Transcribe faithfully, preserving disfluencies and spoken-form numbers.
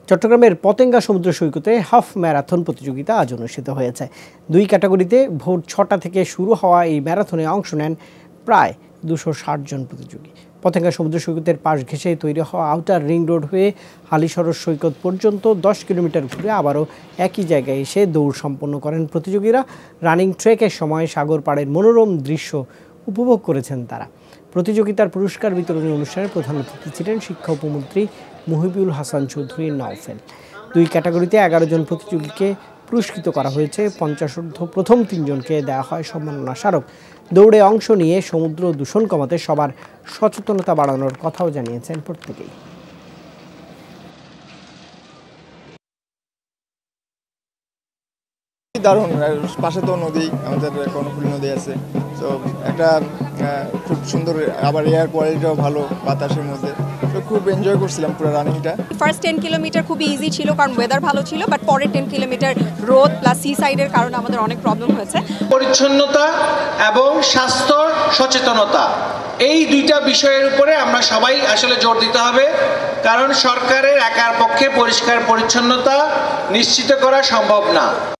চট্টগ্রামের পতেঙ্গা সমুদ্র সৈকতে হাফ ম্যারাথন প্রতিযোগিতা আজ অনুষ্ঠিত হয়েছে। দুই ক্যাটাগরিতে ভোর ছটা থেকে শুরু হওয়া এই ম্যারাথনে অংশ নেন প্রায় দুশো ষাট জন প্রতিযোগী। পতেঙ্গা সমুদ্র সৈকতের পাশ ঘেঁষে তৈরি হওয়া আউটার রিং রোড হয়ে হালিশহর সৈকত পর্যন্ত দশ কিলোমিটার ঘুরে আবারও একই জায়গায় এসে দৌড় সম্পন্ন করেন প্রতিযোগীরা। রানিং ট্রেকের সময় সাগর পাড়ের মনোরম দৃশ্য উপভোগ করেছেন তারা। প্রতিযোগিতার পুরস্কার বিতরণী অনুষ্ঠানে প্রধান অতিথি ছিলেন শিক্ষা উপমন্ত্রী মুহিবুল হাসান চৌধুরী নওফেল। দুই ক্যাটাগরিতে এগারো জন প্রতিযোগীকে পুরস্কৃত করা হয়েছে। পঞ্চাশোর্ধ্ব প্রথম তিনজনকে দেওয়া হয় সম্মাননা স্মারক। দৌড়ে অংশ নিয়ে সমুদ্র দূষণ কমাতে সবার সচেতনতা বাড়ানোর কথাও জানিয়েছেন প্রত্যেকেই। দারুণ, পাশে তো নদী, আমাদের কর্ণফুলী নদী আছে, তো একটা খুব সুন্দর, আবার এয়ার কোয়ালিটিও ভালো বাতাসের মধ্যে, তো খুব এনজয় করছিলাম পুরো রানিংটা। ফার্স্ট টেন কিলোমিটার খুবই ইজি ছিল কারণ ওয়েদার ভালো ছিল, বাট পরের টেন কিলোমিটার রোদ প্লাস সি সাইডের কারণে আমাদের অনেক প্রবলেম হয়েছে। পরিচ্ছন্নতা এবং স্বাস্থ্য সচেতনতা, এই দুইটা বিষয়ের উপরে আমরা সবাই আসলে জোর দিতে হবে, কারণ সরকারের একার পক্ষে পরিষ্কার পরিচ্ছন্নতা নিশ্চিত করা সম্ভব না।